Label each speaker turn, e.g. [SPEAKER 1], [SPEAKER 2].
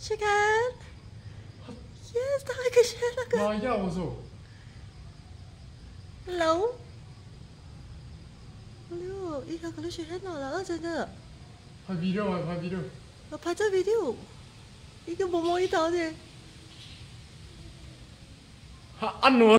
[SPEAKER 1] share kan? Yes, tahu ke share lah ke?
[SPEAKER 2] Maya also.
[SPEAKER 1] Hello. Hello, 依家佢都share到啦，真的。
[SPEAKER 2] 拍 video 啊，拍 video。
[SPEAKER 1] 我拍咗 video，依個冇摸呢度啫。
[SPEAKER 2] 嚇，按我。